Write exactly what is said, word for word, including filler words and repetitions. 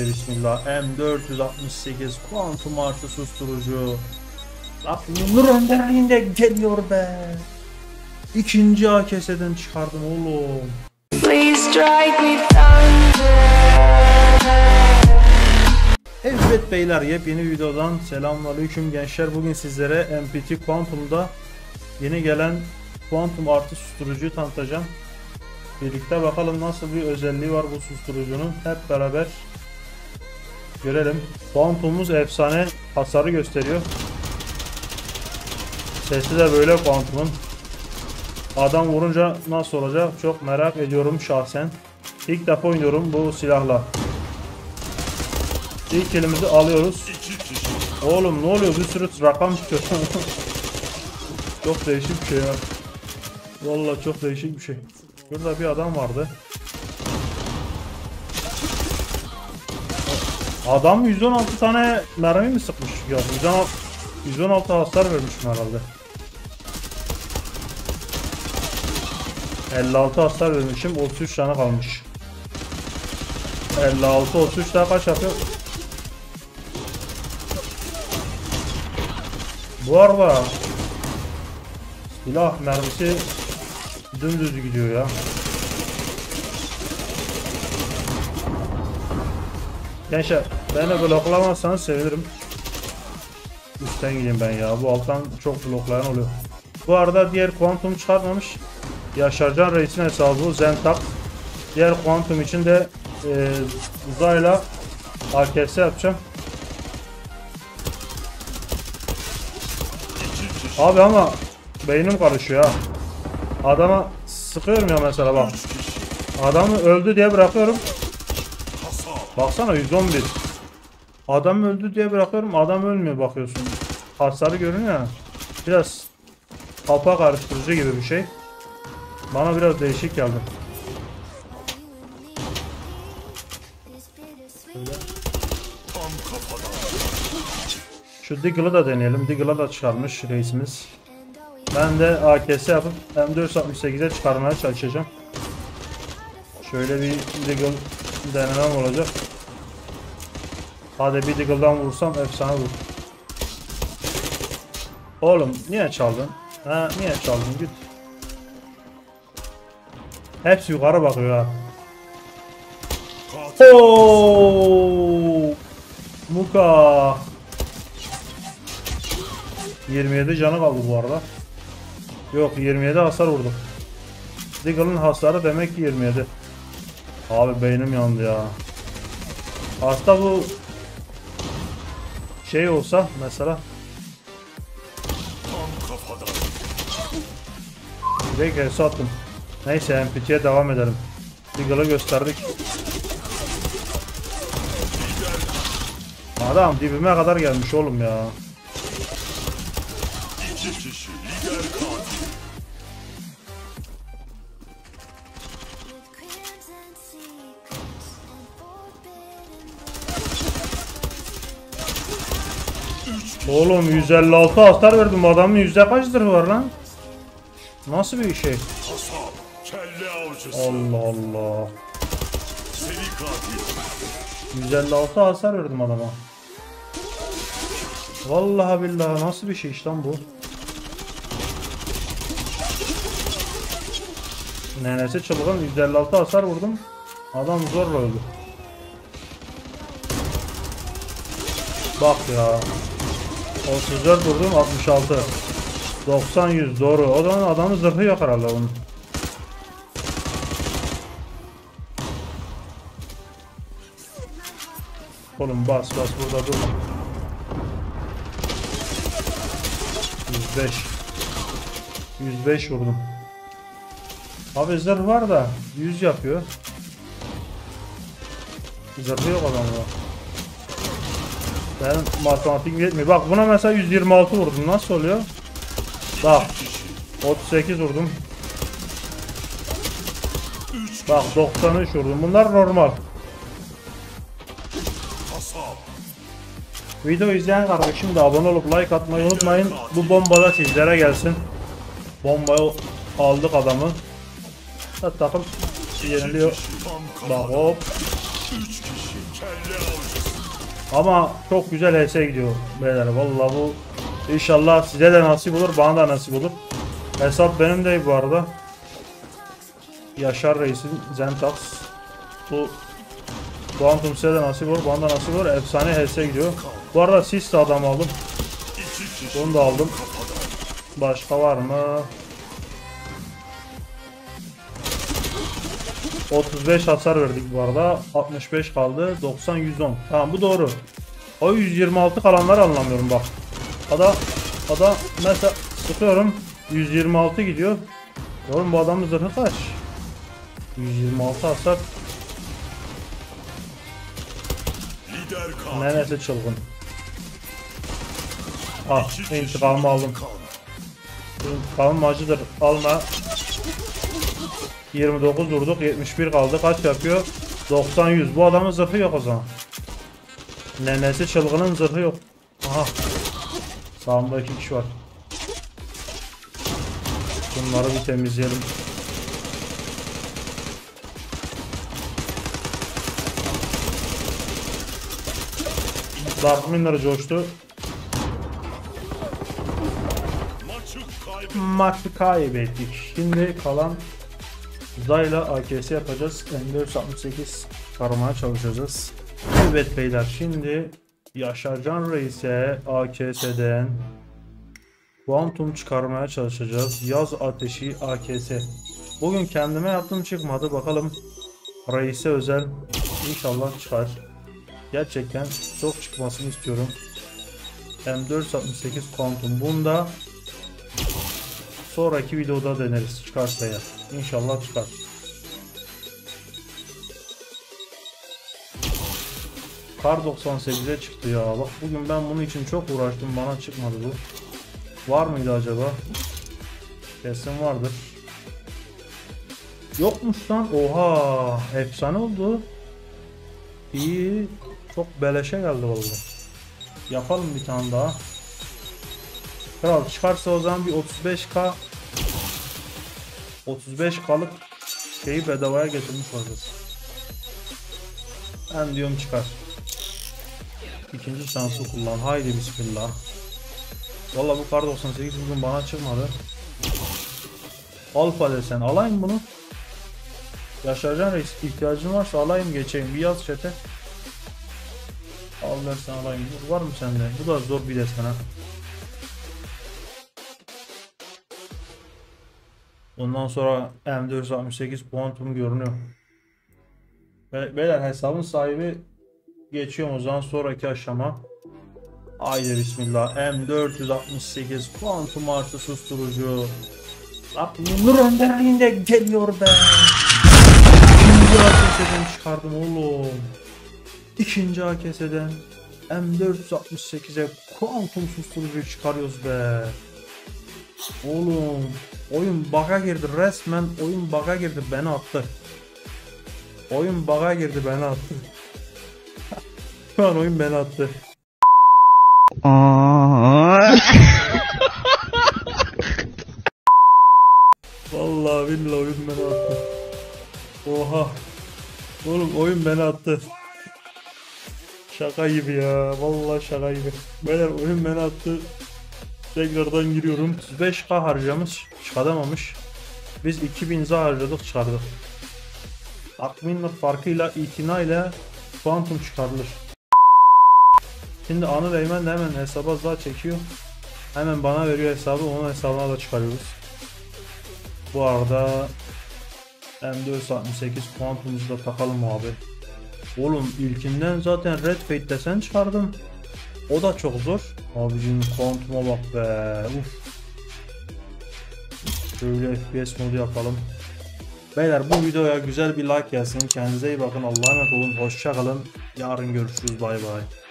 Haydi bismillah. M dört yüz altmış sekiz kuantum artı susturucu. Bak Nur önderliğinde geliyor be. İkinci A K S'den çıkardım oğlum. Evet beyler, yepyeni videodan selamünaleyküm gençler. Bugün sizlere M P T Quantum'da yeni gelen kuantum artı susturucuyu tanıtacağım. Birlikte bakalım nasıl bir özelliği var bu susturucunun, hep beraber görelim. Kuantumumuz efsane hasarı gösteriyor. Sesi de böyle kuantumun. Adam vurunca nasıl olacak çok merak ediyorum şahsen. İlk defa oynuyorum bu silahla. İlk elimizi alıyoruz. Oğlum ne oluyor, bir sürü rakam çıkıyor. Çok değişik bir şey ya. Vallahi çok değişik bir şey. Burada bir adam vardı. Adam yüz on altı tane mermi mi sıkmış? Ya yüz on altı hasar vermişim herhalde. elli altı hasar vermişim, otuz üç tane kalmış. elli altı otuz üç daha kaç yapıyor? Bu arada silah mermisi dümdüz gidiyor ya. Gençler beni bloklamazsanız sevinirim. Üstten gideyim ben ya. Bu alttan çok bloklayan oluyor. Bu arada diğer kuantum çıkartmamış. Yaşarcan Reis'in hesabı Zentak. Diğer kuantum için de e, uzayla A K S yapacağım. Abi ama beynim karışıyor ha. Adama sıkıyorum ya mesela bak. Adamı öldü diye bırakıyorum. Baksana yüz on bir. Adam öldü diye bırakıyorum, adam ölmüyor, bakıyorsun. Hasarı görünüyor ya. Biraz kafa karıştırıcı gibi bir şey. Bana biraz değişik geldi. Böyle. Şu Deagle'ı da deneyelim. Deagle'ı da çıkarmış reisimiz. Ben de A K S yapıp M dört yüz altmış sekize çıkarmaya çalışacağım. Şöyle bir Deagle denemem olacak. Hadi bir Deagle'dan vursam efsane olur. Oğlum niye çaldın? Ha niye çaldın, git. Hepsi yukarı bakıyor ha. Ooo! Muka. yirmi yedi canı kaldı bu arada. Yok, yirmi yedi hasar vurdu. Deagle'ın hasarı demek ki yirmi yedi. Abi beynim yandı ya. Aslında bu şey olsa mesela. Direkt hesa attım. Neyse M P T'ye devam edelim. Deagle'ı gösterdik. Adam dibime kadar gelmiş oğlum ya. Oğlum yüz elli altı hasar verdim, adamın yüzde kaç zırhı var lan? Nasıl bir şey? Allah Allah. yüz elli altı hasar verdim adama. Vallahi billahi nasıl bir şey işte lan bu? Nenesi çılgın, yüz elli altı hasar vurdum. Adam zorla öldü. Bak ya. otuz dört vurdum, altmış altı. doksan yüz doğru. O zaman adamın zırhı yok herhalde onun. Oğlum bas bas burada dur. yüz beş. yüz beş vurdum. Abi zırh var da yüz yapıyor. Zırhı yok adamda. Benim matematiğim yetmiyor. Bak buna mesela yüz yirmi altı vurdum. Nasıl oluyor? Bak otuz sekiz vurdum. Bak doksan üç vurdum. Bunlar normal. Video izleyen kardeşim de abone olup like atmayı unutmayın. Bu bomba da sizlere gelsin. Bombayı aldık adamı. Takım yeniliyor. Bak hop. Ama çok güzel H S gidiyor beyler. Vallahi bu inşallah size de nasip olur, bana da nasip olur. Hesap benim de bu arada. Yaşar Reis'in Zentax. Bu Quantum size de nasip olur, bana da nasip olur. Efsane H S gidiyor. Bu arada sis de adam aldım. Bunu da aldım. Başka var mı? otuz beş hasar verdik bu arada. altmış beş kaldı. doksan yüz on. Tamam bu doğru. O yüz yirmi altı kalanları anlamıyorum bak. Ada ada mesela sıkıyorum. yüz yirmi altı gidiyor. Oğlum bu adamın zırhı kaç? yüz yirmi altı hasar. Neresi çılgın? Ah, intikamımı aldım. İntikamım acıdır. Alma. yirmi dokuz vurduk. yetmiş bir kaldı. Kaç yapıyor? doksan yüz. Bu adamın zırhı yok o zaman. Nenesi çılgının zırhı yok. Aha. Sağımda iki kişi var. Bunları bir temizleyelim. Dark Miner coştu. Maçı kaybettik. Şimdi kalan Zayla A K S yapacağız. M dört altmış sekiz çıkarmaya çalışacağız. Evet beyler, şimdi Yaşarcan Reis'e A K S'den Quantum çıkarmaya çalışacağız. Yaz Ateşi A K S. Bugün kendime yaptım, çıkmadı. Bakalım Reis'e özel inşallah çıkar. Gerçekten çok çıkmasını istiyorum. M dört altmış sekiz Quantum. Bunda sonraki videoda deneriz. Çıkarsa ya. İnşallah çıkar. Kar doksan sekize çıktı ya. Bak bugün ben bunun için çok uğraştım. Bana çıkmadı bu. Var mıydı acaba? Kesin vardır. Yokmuş lan. Oha. Efsane oldu. İyi. Çok beleşe geldi vallahi. Yapalım bir tane daha. Kral çıkarsa o zaman bir otuz beş K otuz beş K'lık şeyi bedavaya getirmiş olacağız. Ben diyorum çıkar. İkinci şansı kullan. Haydi bismillah. Vallahi bu kar doksan sekiz bugün bana çıkmadı. Alfa desen alayım bunu. Yaşarcan Reis, ihtiyacın varsa alayım geçeyim. Bir yaz chat'e. Al dersen alayım. Var mı sende? Bu da zor bir desen ha. Ondan sonra M dört altmış sekiz Quantum görünüyor. Be beyler hesabın sahibi geçiyorum o zaman sonraki aşama. Haydi bismillah. M dört altmış sekiz Quantum artı susturucu. Aklımın önderliğinde geliyor be. İkinci A K S'den çıkardım oğlum. İkinci A K S'den M dört altmış sekize Quantum susturucu çıkarıyoruz be. Oğlum oyun bug'a girdi, resmen oyun bug'a girdi, beni attı. Oyun bug'a girdi, beni attı. Şu an oyun beni attı. Vallahi billahi oyun beni attı. Oha. Oğlum oyun beni attı. Şaka gibi ya. Vallahi şaka gibi. Beyler oyun beni attı. Tekrardan giriyorum. otuz beş K harcamış, çıkaramamış. Biz iki bin za harcadık, çıkardık. Akminler farkıyla itinayla Quantum çıkarılır. Şimdi Anıl Eymen de hemen hesaba za çekiyor. Hemen bana veriyor hesabı, onun hesabına da çıkarıyoruz. Bu arada M dört altmış sekiz Quantum'umuzu da takalım abi. Oğlum ilkinden zaten Red Fate desen çıkardım. O da çok zor. Abicim Quantum'a bak be. Uf. Şöyle F P S modu yapalım. Beyler bu videoya güzel bir like gelsin. Kendinize iyi bakın. Allah'a emanet olun. Hoşça kalın. Yarın görüşürüz. Bay bay.